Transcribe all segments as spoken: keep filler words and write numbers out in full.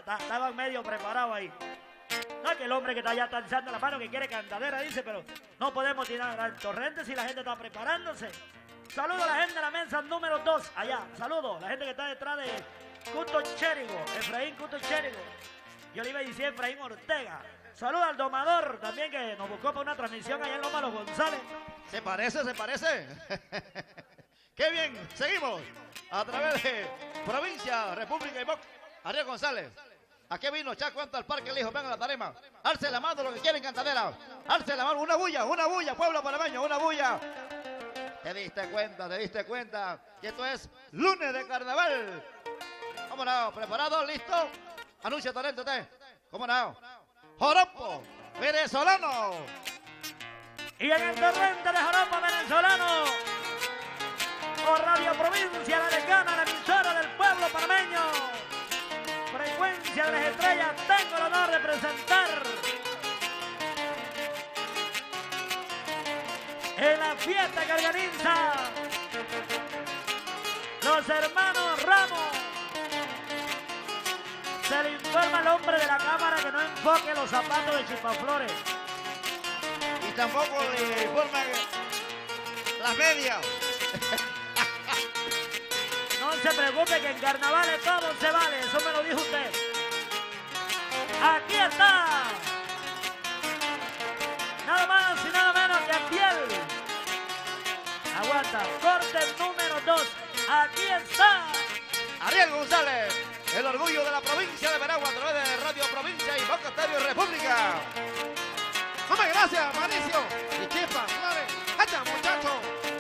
estaban medio preparados ahí. No, que el hombre que está allá está alzando la mano, que quiere cantadera, dice, pero no podemos tirar al torrente si la gente está preparándose. Saludo a la gente de la mesa número dos, allá. Saludo a la gente que está detrás de Cuto Chérigo, Efraín Cuto Chérigo. Yo le iba a decir Efraín Ortega. Saludo al domador también que nos buscó para una transmisión allá en Loma Los González. Se parece, se parece. Qué bien, seguimos a través de Provincia, República y Moc. Ariel González. ¿A qué vino Chaco al parque? Le dijo, venga a la tarima. Alce la mano lo que quieren, cantadera. Alce la mano, una bulla, una bulla, pueblo panameño, una bulla. Te diste cuenta, te diste cuenta. Y esto es lunes de carnaval. Vámonos, ¿preparado? ¿Listo? Anuncia talento, ¿te? ¿Cómo no? Joropo, venezolano. Y en el torrente de Joropo venezolano, por Radio Provincia, la decana, la emisora del pueblo panameño. Frecuencia de las estrellas, tengo el honor de presentar en la fiesta que organiza los hermanos Ramos. Se le informa al hombre de la cámara que no enfoque los zapatos de Chipaflores. Y tampoco le informan las medias. No se preocupe que en carnavales todo se vale, eso me lo dijo usted. Aquí está. Nada más y nada menos que Piel. Aguanta, corte número dos. Aquí está. Ariel González, el orgullo de la provincia de Veragua a través de Radio Provincia y Boca Estéreo República. Muchas gracias, Mauricio. Y Chifa, Flores. ¡Hacha, muchachos!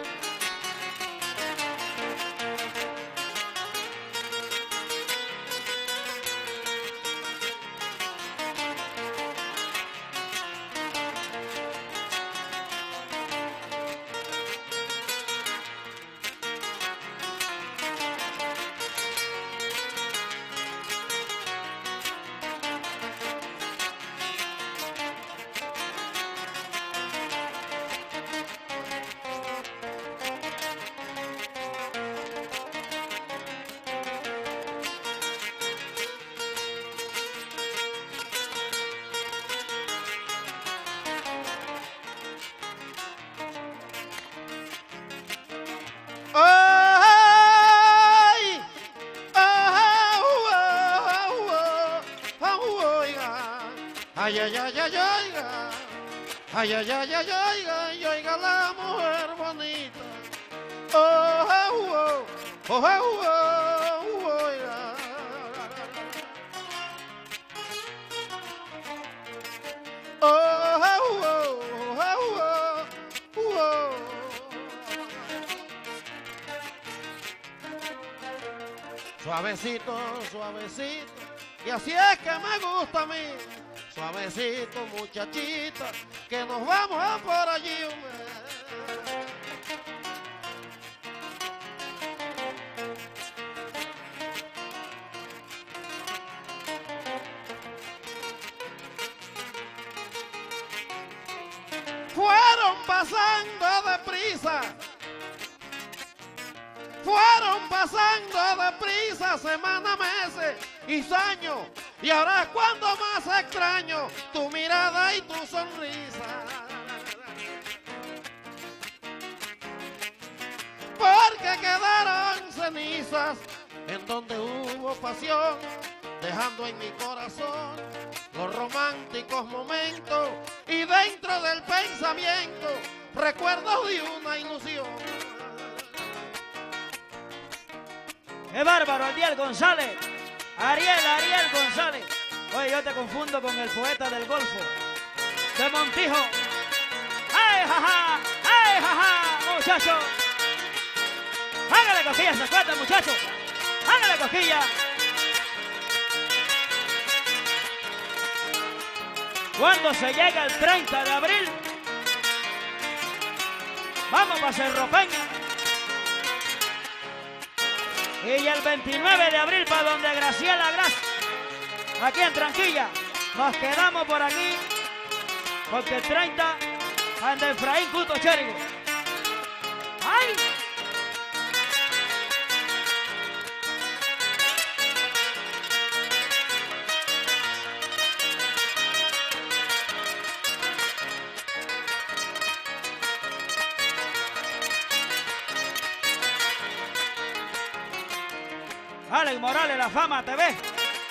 Ay, ay, ay, ay, oiga. Ay, ay, ay, ay, oiga, y oiga la mujer bonita. Oh, oh, oh, oh, oh, oh, oiga. Oh, oh, oh, oh, oh, oh. Suavecito, suavecito. Y así es que me gusta a mí. Suavecito, muchachita, que nos vamos a por allí. Fueron pasando deprisa. Fueron pasando deprisa semanas, meses y años. Y ahora es cuando más extraño tu mirada y tu sonrisa. Porque quedaron cenizas en donde hubo pasión, dejando en mi corazón los románticos momentos y dentro del pensamiento recuerdos de una ilusión. ¡Qué bárbaro, Ariel González! Ariel, Ariel González. Oye, yo te confundo con el poeta del Golfo, de Montijo. ¡Ay, jaja! ¡Ay, jaja! Muchacho, hágale cosquillas, se cuenta, muchacho. Hágale cosquillas. Cuando se llega el treinta de abril, vamos para Cerro Peña. Y el veintinueve de abril para donde Graciela Gras, aquí en Tranquilla. Nos quedamos por aquí, porque el treinta anda Efraín Cuto Chérigo. ¡Ay! Alex Morales, La Fama T V.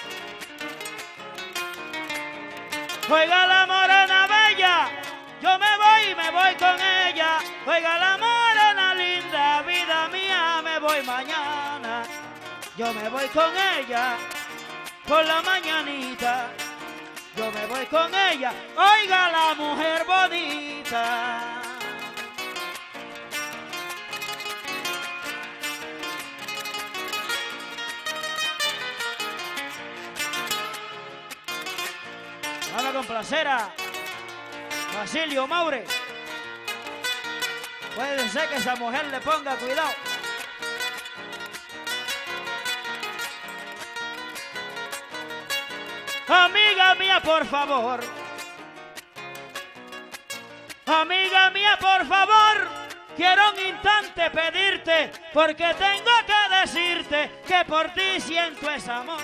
Oiga la morena bella, yo me voy, me voy con ella. Oiga la morena linda, vida mía, me voy mañana. Yo me voy con ella por la mañanita. Yo me voy con ella, oiga la mujer bonita. Vamos a complacer a Basilio Maure. Puede ser que esa mujer le ponga cuidado. Amiga mía, por favor. Amiga mía, por favor. Quiero un instante pedirte, porque tengo que decirte que por ti siento ese amor.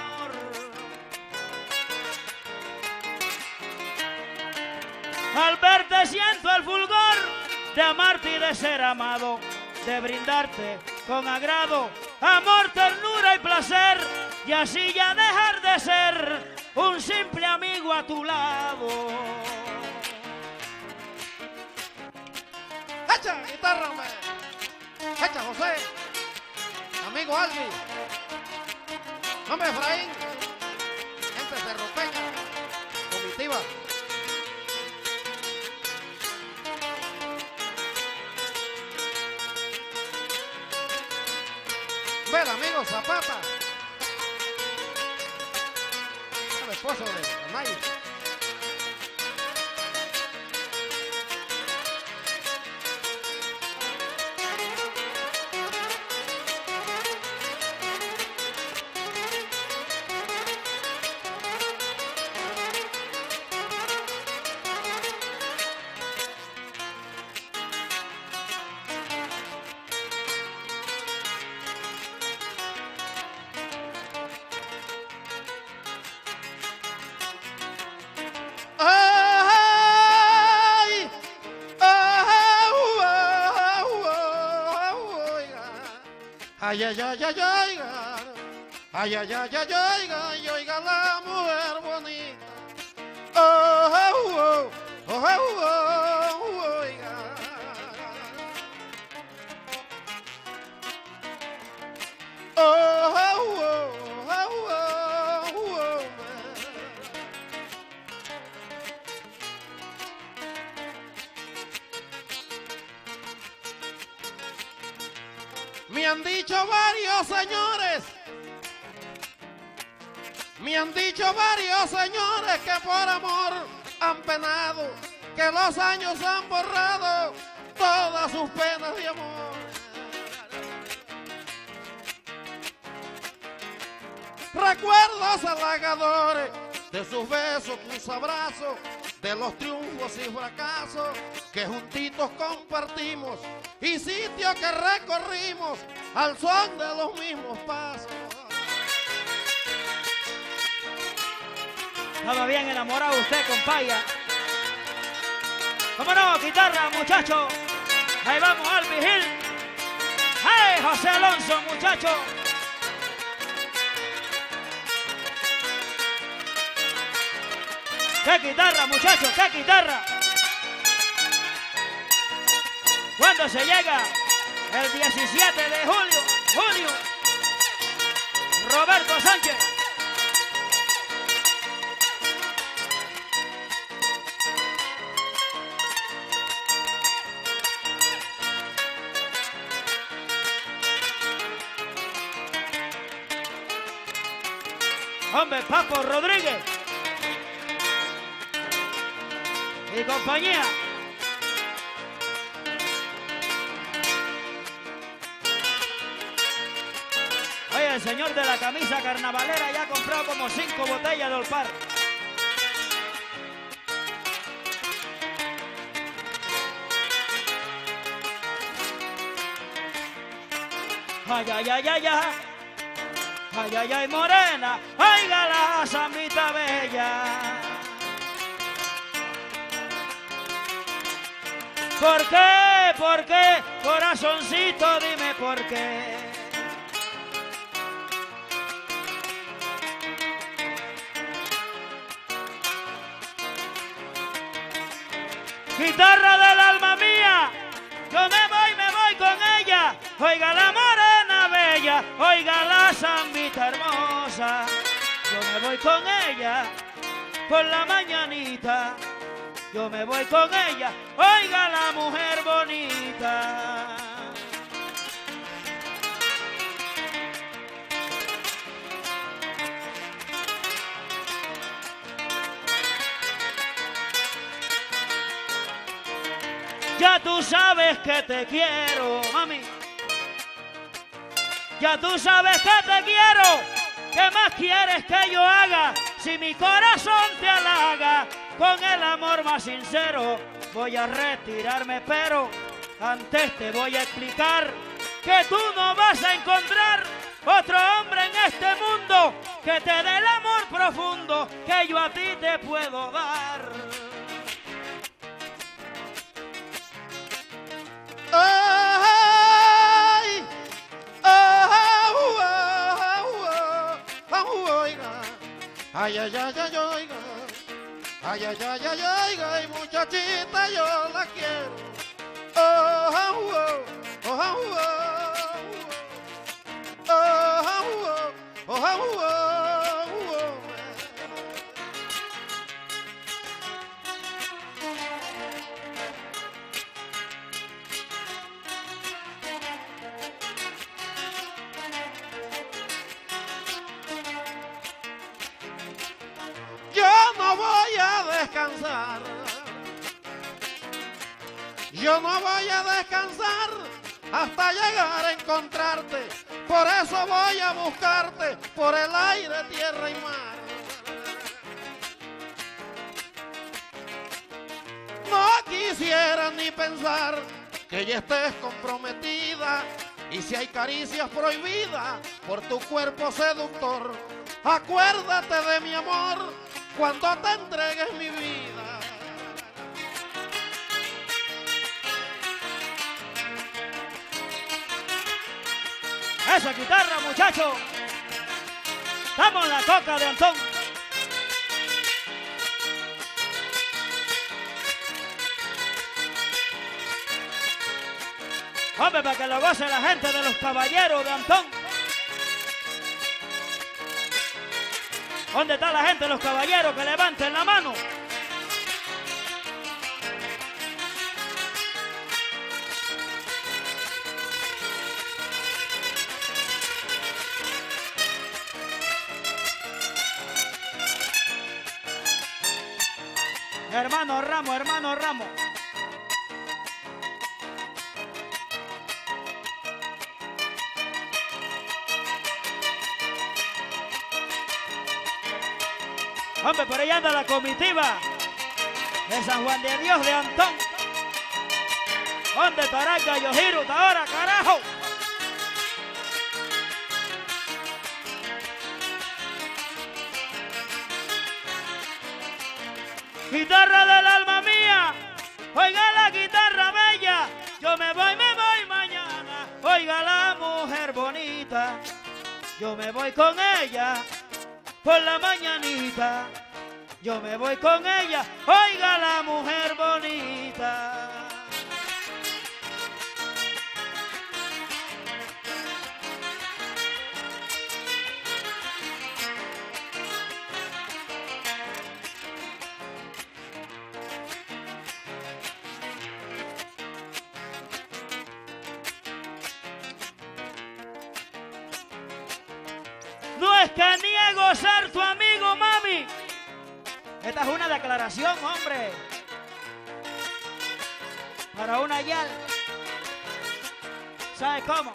Al verte siento el fulgor de amarte y de ser amado, de brindarte con agrado, amor, ternura y placer, y así ya dejar de ser un simple amigo a tu lado. ¡Echa guitarra, hombre! ¡Echa, José! Amigo Albi. Hombre, Efraín. Gente cerropeña. Comitiva. Ven, amigo Zapata. El esposo de May. Ay, ay, ay, ay, ay, ay, ay, ay, ay, ay, ay, oiga la mujer bonita. Oh, oh, oh, oh, oh, oh, oiga. Oh, oh, oh, oh, oh, oh. Me han dicho varios señores, me han dicho varios señores que por amor han penado, que los años han borrado todas sus penas de amor. Recuerdos halagadores de sus besos, sus abrazos, de los triunfos y fracasos que juntitos compartimos y sitios que recorrimos al son de los mismos pasos. Estaba bien enamorado usted, compaya. ¿Cómo no? Guitarra, muchacho. Ahí vamos, Albi Gil. ¡Hey, José Alonso, muchacho! ¡Qué guitarra, muchachos! ¡Qué guitarra! ¿Cuándo se llega? El diecisiete de julio. Junio. Roberto Sánchez. Hombre, Papo Rodríguez y compañía. Oye, el señor de la camisa carnavalera ya ha comprado como cinco botellas de Olpar. Ay, ay, ay, ay, ay. Ay, ay, ay, morena, oiga la zambita bella. ¿Por qué? ¿Por qué? Corazoncito, dime por qué. Guitarra del alma mía, yo me voy, me voy con ella. Oiga la morena bella, oiga la zambita hermosa. Yo me voy con ella por la mañanita. Yo me voy con ella, oiga la mujer bonita. Ya tú sabes que te quiero, mami. Ya tú sabes que te quiero. ¿Qué más quieres que yo haga? Si mi corazón te halaga, con el amor más sincero voy a retirarme, pero antes te voy a explicar que tú no vas a encontrar otro hombre en este mundo que te dé el amor profundo que yo a ti te puedo dar. Ay, ay, ay, ay, ay, ay, oiga. Ay, ay, ay, ay, ay, ay, muchachita, yo la quiero. Oh, oh, oh, oh, oh, oh, oh, oh, oh, oh. Yo no voy a descansar, yo no voy a descansar hasta llegar a encontrarte. Por eso voy a buscarte por el aire, tierra y mar. No quisiera ni pensar que ya estés comprometida, y si hay caricias prohibidas por tu cuerpo seductor, acuérdate de mi amor cuando te entregues mi vida. Esa guitarra, muchacho. Estamos en la coca de Antón. Hombre, para que lo goce la gente de los caballeros de Antón. ¿Dónde está la gente de los caballeros? Que levanten la mano. Hermano Ramos, hermano Ramos. Hombre, por ahí anda la comitiva de San Juan de Dios de Antón. ¿Dónde estará el Gallo Giro ahora, carajo? Guitarra del alma mía, oiga la guitarra bella. Yo me voy, me voy mañana. Oiga la mujer bonita. Yo me voy con ella por la mañanita. Yo me voy con ella, oiga la mujer bonita. No es que niego ser tu amigo, mami. Esta es una declaración, hombre. Para una yal. ¿Sabes cómo?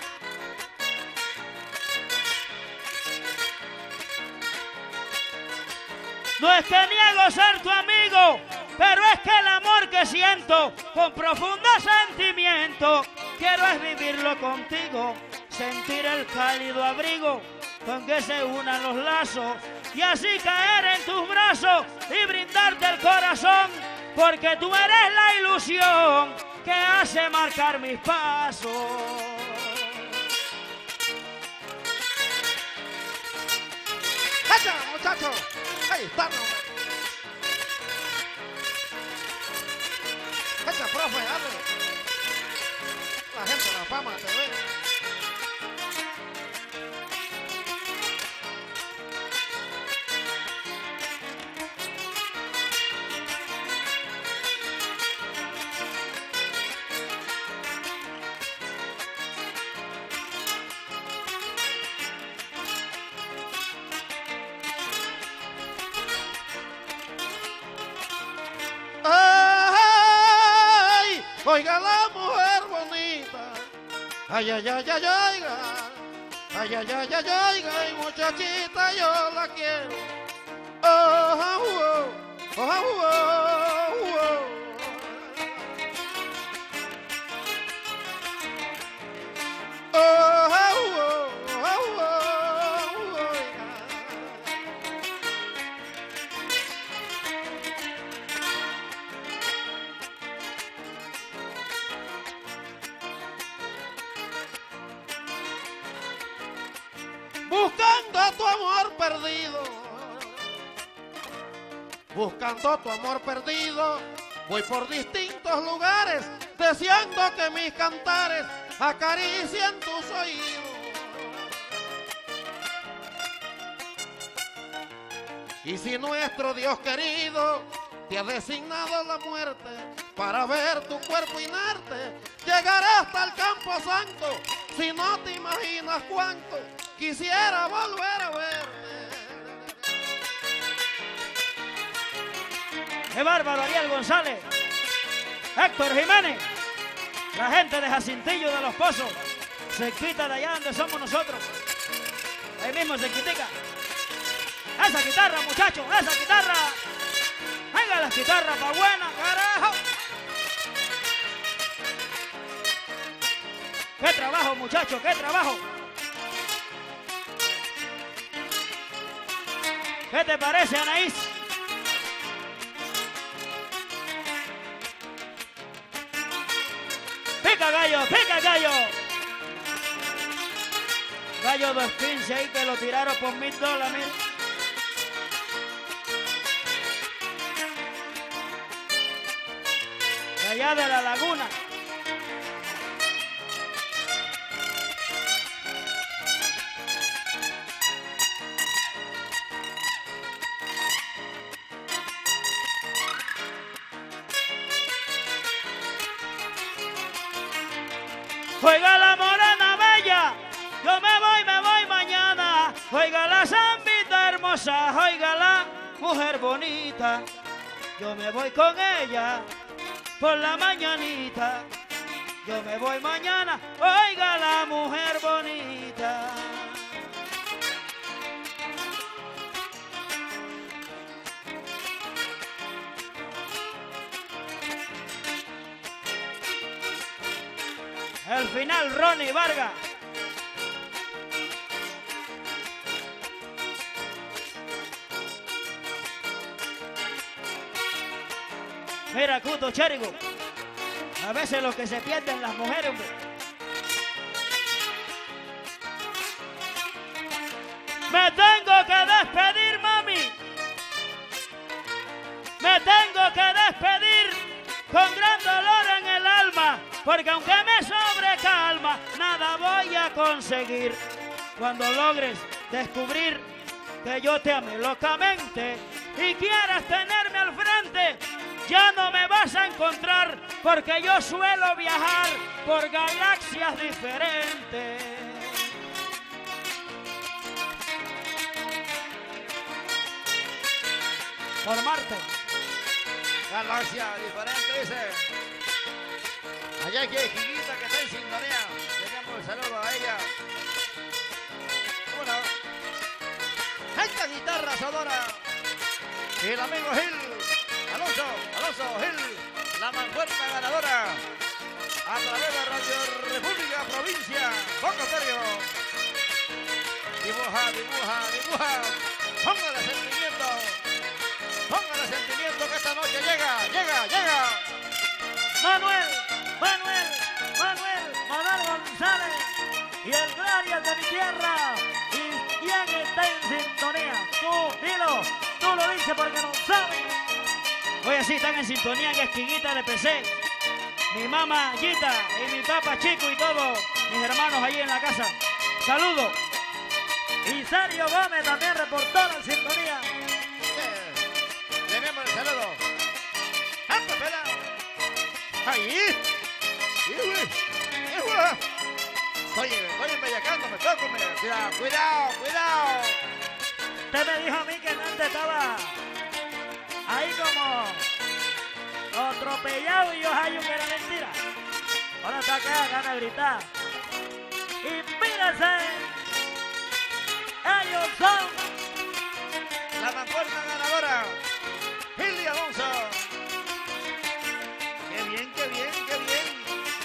No es que niego ser tu amigo, pero es que el amor que siento con profundo sentimiento, quiero es vivirlo contigo, sentir el cálido abrigo con que se unan los lazos y así caer en tus brazos y brindarte el corazón, porque tú eres la ilusión que hace marcar mis pasos. ¡Echa, muchachos! ¡Ahí está! Gracias, profe, dale. La gente de La Fama T V. Ay, oiga la mujer bonita. Ay, ay, ay, ay, oiga. Ay, ay, ay, ay, oiga, ay, muchachita, yo la quiero. Oh, oh, oh, oh, oh, oh. Oh, oh, oh, oh, oh, oiga. Buscando tu amor perdido, buscando tu amor perdido, voy por distintos lugares, deseando que mis cantares acaricien tus oídos. Y si nuestro Dios querido te ha designado la muerte para ver tu cuerpo inerte, llegaré hasta el campo santo, si no te imaginas cuánto quisiera volver a verte. ¡Qué bárbaro, Ariel González! Héctor Jiménez, la gente de Jacintillo de los Pozos, se quita de allá donde somos nosotros. Ahí mismo se critica. Esa guitarra, muchachos, esa guitarra. Venga, la guitarra pa' buena, carajo. ¡Qué trabajo, muchachos, qué trabajo! ¿Qué te parece, Anaís? ¡Pica, gallo! ¡Pica, gallo! Gallo dos quince ahí que lo tiraron por mil dólares, mira. De allá de la laguna. Oiga la morena bella, yo me voy, me voy mañana. Oiga la zambita hermosa, oiga la mujer bonita. Yo me voy con ella por la mañanita. Yo me voy mañana, oiga la mujer bonita. El final, Ronnie Vargas. Mira, Cuto Chérigo. A veces los que se pierden las mujeres, hombre. Me tengo que despedir, mami. Me tengo que despedir con gran dolor en el alma. Porque aunque me sobre calma, nada voy a conseguir. Cuando logres descubrir que yo te amé locamente y quieras tenerme al frente, ya no me vas a encontrar, porque yo suelo viajar por galaxias diferentes. Por Marte. Galaxia diferente, dice. Allá hay que Jiquita que está en sintonía. Tenemos el saludo a ella. Bueno, esta guitarra sonora. Y el amigo Gil, Alonso, Alonso Gil, la mancuerna ganadora. A través de Radio República, provincia, Boca Estéreo. Dibuja, dibuja, dibuja. Póngale sentimiento. Póngale sentimiento que esta noche llega, llega, llega. Manuel, Manuel, Manuel, Manuel González y el Glorias de mi tierra. ¿Y quién está en sintonía? Tú, dilo, tú lo dices porque no sabes. Oye, sí, están en sintonía en Esquinita de P C. mi mamá Gita y mi papá Chico y todos mis hermanos allí en la casa. Saludos. Y Sergio Gómez también reportó la sintonía. Yeah. Le enviamos el saludo. ¡Anda, pela! ¡Ahí! Estoy, estoy embellacando, me toco, me... Cuidado, cuidado, cuidado. Usted me dijo a mí que antes estaba ahí como atropellado y yo hallo que era mentira. Ahora está acá, gana de gritar. Inspírese. Ellos son la mancuerna ganadora, Hildy Alonso. Qué bien, qué bien, qué bien.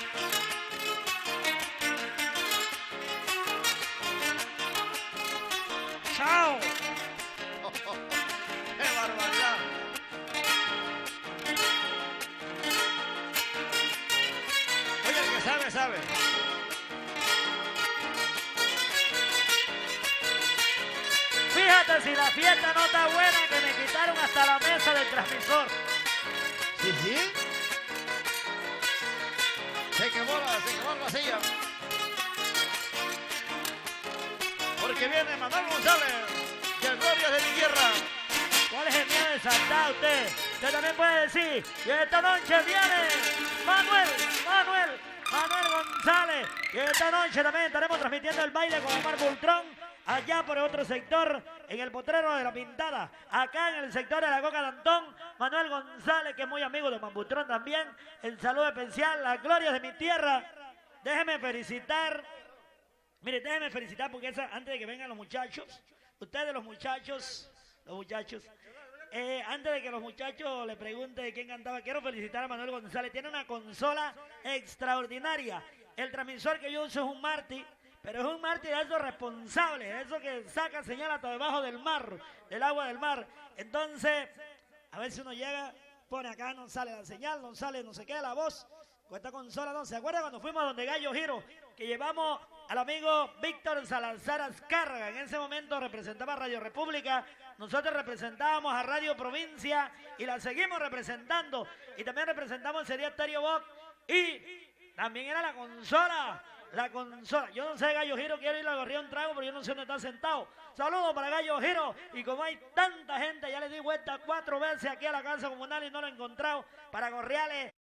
¡Chao! Oh, oh, oh. ¡Qué barbaridad! Oye, el que sabe, sabe. Fíjate si la fiesta no está buena que me quitaron hasta la mesa del transmisor. ¿Sí, sí? Se quemó la, se quemó la silla. Porque viene Manuel González y el Gloria de mi tierra. ¿Cuál es el miedo de saltar usted? Usted también puede decir, y esta noche viene Manuel, Manuel, Manuel González. Y esta noche también estaremos transmitiendo el baile con Omar Bultrón, allá por el otro sector, en el potrero de la Pintada. Acá en el sector de la Coca de Antón, Manuel González, que es muy amigo de Omar Bultrón también. El saludo especial, las glorias de mi tierra. Déjeme felicitar, mire, déjeme felicitar porque esa, antes de que vengan los muchachos, ustedes los muchachos, los muchachos, eh, antes de que los muchachos le pregunten de quién cantaba, quiero felicitar a Manuel González. Tiene una consola extraordinaria. El transmisor que yo uso es un Marti, pero es un Marti de esos responsables, de esos que saca señal hasta debajo del mar, del agua del mar. Entonces, a ver si uno llega, pone acá, no sale la señal, no sale, no se queda la voz. Con esta consola no. ¿Se acuerdan cuando fuimos a donde Gallo Giro? Que llevamos al amigo Víctor Salazar Azcárraga. En ese momento representaba Radio República. Nosotros representábamos a Radio Provincia y la seguimos representando. Y también representamos el Sería Estéreo Box. Y también era la consola. La consola. Yo no sé, Gallo Giro, quiero ir a Gorrión Trago, pero yo no sé dónde está sentado. Saludos para Gallo Giro. Y como hay tanta gente, ya le di vuelta cuatro veces aquí a la casa comunal y no lo he encontrado, para Gorriales.